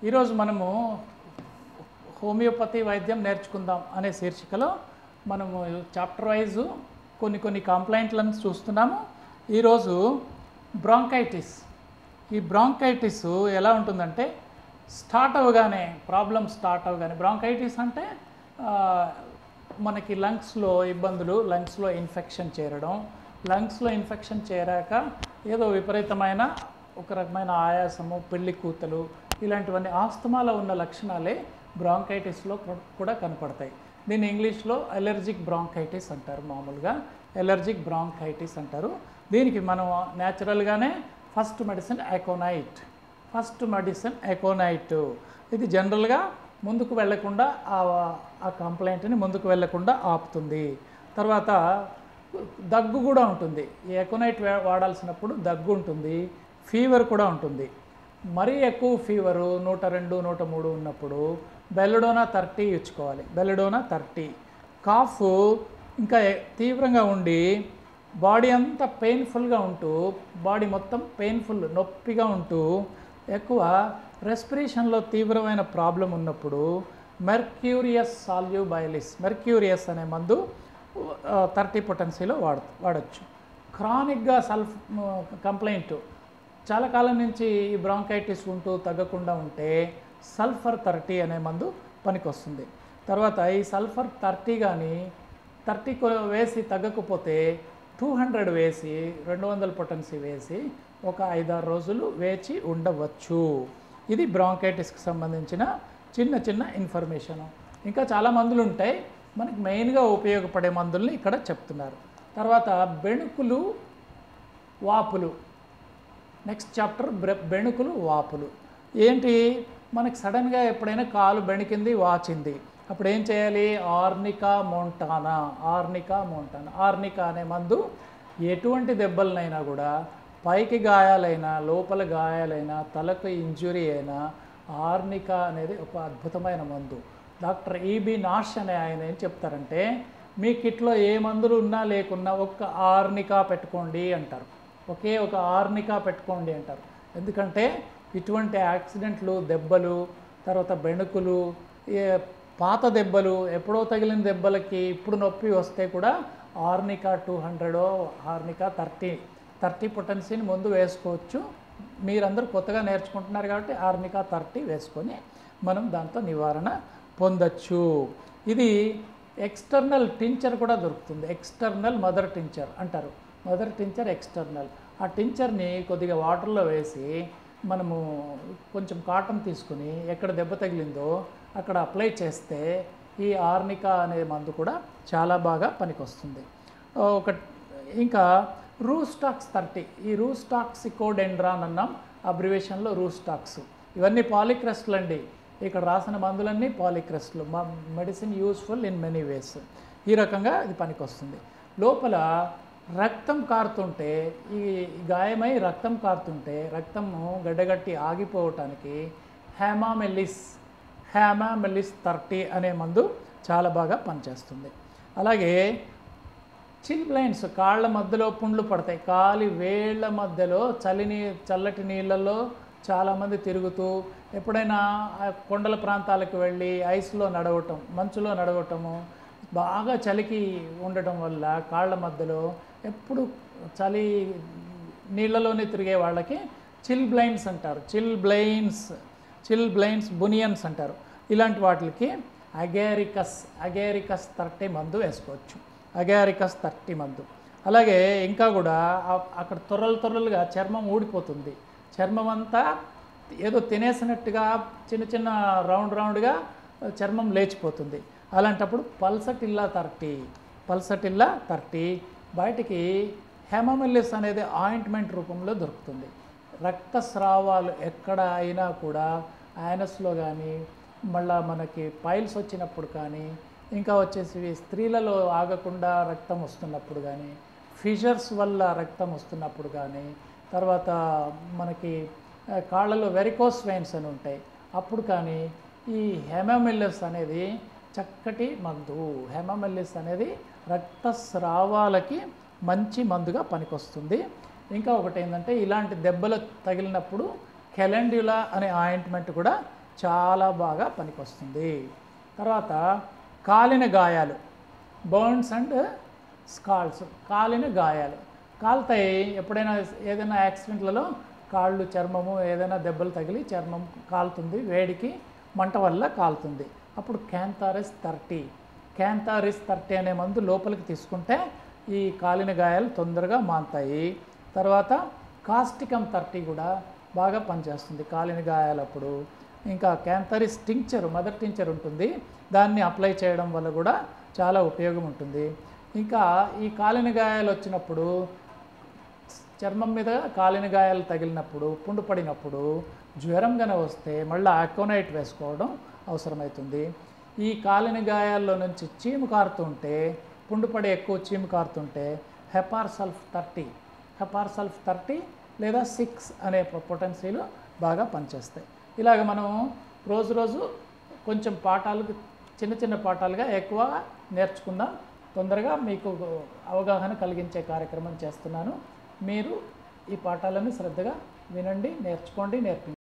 ఈరోజు మనము హోమియోపతి వైద్యం నేర్చుకుందాం అనే శీర్షికలో మనము చాప్టర్ వైజు కొన్ని కంప్లైంట్లను చూస్తున్నాము. ఈరోజు బ్రాంకైటిస్. ఈ బ్రాంకైటిస్ ఎలా ఉంటుందంటే ప్రాబ్లం స్టార్ట్ అవగానే బ్రాంకైటిస్ అంటే మనకి లంగ్స్లో ఇబ్బందులు, లంగ్స్లో ఇన్ఫెక్షన్ చేరడం, లంగ్స్లో ఇన్ఫెక్షన్ చేరాక ఏదో విపరీతమైన ఒక రకమైన ఆయాసము, పెళ్లి కూతలు, ఇలాంటివన్నీ ఆస్తమాలో ఉన్న లక్షణాలే బ్రాంకైటిస్లో కూడా కనపడతాయి. దీన్ని ఇంగ్లీష్లో అలెర్జిక్ బ్రాంకైటిస్ అంటారు. మామూలుగా అలెర్జిక్ బ్రాంకైటిస్ అంటారు. దీనికి మనం న్యాచురల్గానే ఫస్ట్ మెడిసిన్ ఎకోనైట్. ఇది జనరల్గా ముందుకు వెళ్లకుండా ఆ కంప్లైంట్ని ముందుకు వెళ్లకుండా ఆపుతుంది. తర్వాత దగ్గు కూడా ఉంటుంది. ఈ ఎకోనైట్ వాడాల్సినప్పుడు దగ్గు ఉంటుంది, ఫీవర్ కూడా ఉంటుంది. మరీ ఎక్కువ ఫీవరు 102, 103 ఉన్నప్పుడు బెల్లడోనా 30 ఇచ్చుకోవాలి. బెల్లడోనా 30. కాఫ్ ఇంకా తీవ్రంగా ఉండి బాడీ అంతా పెయిన్ఫుల్గా ఉంటూ, బాడీ మొత్తం నొప్పిగా ఉంటూ ఎక్కువ రెస్పిరేషన్లో తీవ్రమైన ప్రాబ్లం ఉన్నప్పుడు మెర్క్యూరియస్ సాల్యూబైలిస్, మెర్క్యూరియస్ అనే మందు 30 పొటెన్సీలో వాడచ్చు. క్రానిక్గా కంప్లైంట్ చాలా కాలం నుంచి ఈ బ్రాంకైటిస్ ఉంటూ తగ్గకుండా ఉంటే సల్ఫర్ 30 అనే మందు పనికొస్తుంది. తర్వాత ఈ సల్ఫర్ 30 కానీ 30 వేసి తగ్గకపోతే 200 వేసి 200 పొటెన్సీ వేసి ఒక 5-6 రోజులు వేచి ఉండవచ్చు. ఇది బ్రాంకైటిస్కి సంబంధించిన చిన్న ఇన్ఫర్మేషను. ఇంకా చాలా మందులు ఉంటాయి, మనకి మెయిన్గా ఉపయోగపడే మందుల్ని ఇక్కడ చెప్తున్నారు. తర్వాత బెణుకులు, వాపులు. నెక్స్ట్ చాప్టర్ బెణుకులు, వాపులు. ఏంటి, మనకి సడన్గా ఎప్పుడైనా కాలు బెణికింది, వాచింది, అప్పుడు ఏం చేయాలి? Arnica Montana. ఆర్నికా అనే మందు ఎటువంటి దెబ్బలనైనా కూడా, పైకి గాయాలైనా, లోపల గాయాలైనా, తలకు ఇంజురీ అయినా ఆర్నికా అనేది ఒక అద్భుతమైన మందు. డాక్టర్ ఈబి నాష్ అనే ఆయన ఏం చెప్తారంటే, మీ కిట్లో ఏ మందులు ఉన్నా లేకున్నా ఒక్క ఆర్నికా పెట్టుకోండి అంటారు. ఒకే ఒక ఆర్నికా పెట్టుకోండి అంటారు. ఎందుకంటే ఇటువంటి యాక్సిడెంట్లు, దెబ్బలు, తర్వాత బెణుకులు, పాత దెబ్బలు, ఎప్పుడో తగిలిన దెబ్బలకి ఇప్పుడు నొప్పి వస్తే కూడా ఆర్నికా 200, ఆర్నికా 30 పొటెన్సీని ముందు వేసుకోవచ్చు. మీరందరూ కొత్తగా నేర్చుకుంటున్నారు కాబట్టి ఆర్నికా 30 వేసుకొని మనం దాంతో నివారణ పొందొచ్చు. ఇది ఎక్స్టర్నల్ టించర్ కూడా దొరుకుతుంది. ఎక్స్టర్నల్ మదర్ టించర్ అంటారు. Mother tincture external. ఆ టించర్ని కొద్దిగా వాటర్లో వేసి మనము కొంచెం కాటన్ తీసుకుని ఎక్కడ దెబ్బ తగిలిందో అక్కడ అప్లై చేస్తే ఈ ఆర్నికా అనే మందు కూడా చాలా బాగా పనికొస్తుంది. ఇంకా రూస్టాక్స్ 30. ఈ రూస్టాక్సికోడెండ్రాన్ అన్నాం, అబ్రివేషన్లో రూస్టాక్స్. ఇవన్నీ పాలిక్రెస్ట్లు అండి. ఇక్కడ రాసిన మందులన్నీ పాలిక్రెస్ట్లు. Medicine useful in many ways. ఈ రకంగా ఇది పనికొస్తుంది. లోపల రక్తం కారుతుంటే, ఈ గాయమై రక్తం కారుతుంటే, రక్తము గడ్డగట్టి ఆగిపోవటానికి హేమామెల్లిస్ 30 అనే మందు చాలా బాగా పనిచేస్తుంది. అలాగే చిల్బ్లైన్స్, కాళ్ళ మధ్యలో పుండ్లు పడతాయి. కాలి వేళ్ల మధ్యలో చల్లటి నీళ్ళల్లో చాలామంది తిరుగుతూ, ఎప్పుడైనా కొండల ప్రాంతాలకు వెళ్ళి ఐస్లో నడవటం, మంచులో నడవటము, బాగా చలికి ఉండటం వల్ల కాళ్ళ మధ్యలో ఎప్పుడు చలి నీళ్ళలోనే తిరిగే వాళ్ళకి చిల్బ్లైన్స్ అంటారు. చిల్బ్లైన్స్ బునియన్స్ అంటారు. ఇలాంటి వాటికి అగేరికస్ 30 మందు వేసుకోవచ్చు. అగేరికస్ 30 మందు. అలాగే ఇంకా కూడా అక్కడ తొర్రలుగా చర్మం ఊడిపోతుంది. చర్మం అంతా ఏదో తినేసినట్టుగా చిన్న రౌండ్గా చర్మం లేచిపోతుంది. అలాంటప్పుడు పల్సటిల్లా 30 బయటికి హెమమెల్లిస్ అనేది ఆయింట్మెంట్ రూపంలో దొరుకుతుంది. రక్తస్రావాలు ఎక్కడ అయినా కూడా, యానస్లో కానీ, మళ్ళీ మనకి పైల్స్ వచ్చినప్పుడు కానీ, ఇంకా వచ్చేసి స్త్రీలలో ఆగకుండా రక్తం వస్తున్నప్పుడు కానీ, ఫిషర్స్ వల్ల రక్తం వస్తున్నప్పుడు కానీ, తర్వాత మనకి కాళ్ళలో వెరికోస్ వెయిన్స్ అని ఉంటాయి, అప్పుడు కానీ ఈ హెమమెల్లిస్ అనేది చక్కటి మందు. హెమమెల్లిస్ అనేది రక్తస్రావాలకి మంచి మందుగా పనికొస్తుంది. ఇంకా ఒకటి ఏంటంటే, ఇలాంటి దెబ్బలు తగిలినప్పుడు కెలెండ్యులా అనే ఆయింట్మెంట్ కూడా చాలా బాగా పనికొస్తుంది. తర్వాత కాలిన గాయాలు, బర్న్స్ అండ్ స్కాల్స్, కాలిన గాయాలు కాలుతాయి. ఎప్పుడైనా ఏదైనా యాక్సిడెంట్లలో కాళ్ళు, చర్మము ఏదైనా దెబ్బలు తగిలి చర్మం కాలుతుంది, వేడికి మంట వల్ల కాలుతుంది. అప్పుడు క్యాంథారిస్ 30 అనే మందు లోపలికి తీసుకుంటే ఈ కాలిన గాయాలు తొందరగా మానుతాయి. తర్వాత కాస్టికమ్ 30 కూడా బాగా పనిచేస్తుంది కాలిన గాయాలప్పుడు. ఇంకా క్యాంథారిస్ టింక్చర్, మదర్ టింక్చర్ ఉంటుంది, దాన్ని అప్లై చేయడం వల్ల కూడా చాలా ఉపయోగం ఉంటుంది. ఇంకా ఈ కాలిన గాయాలు వచ్చినప్పుడు, చర్మం మీద కాలిన గాయాలు తగిలినప్పుడు, పుండు పడినప్పుడు, జ్వరం కనుక వస్తే మళ్ళీ అకోనైట్ వేసుకోవడం అవసరమవుతుంది. ఈ కాలిన గాయాల్లో నుంచి చీము కారుతుంటే, పుండు పడి ఎక్కువ చీము కారుతుంటే హెపార్సల్ఫ్ 30 లేదా 6 అనే పొటెన్సీలు బాగా పనిచేస్తాయి. ఇలాగ మనం రోజు కొంచెం పాఠాలకు చిన్న పాఠాలుగా ఎక్కువ నేర్చుకుందాం. తొందరగా మీకు అవగాహన కలిగించే కార్యక్రమం చేస్తున్నాను. మీరు ఈ పాఠాలను శ్రద్ధగా వినండి, నేర్చుకోండి, నేర్పించండి.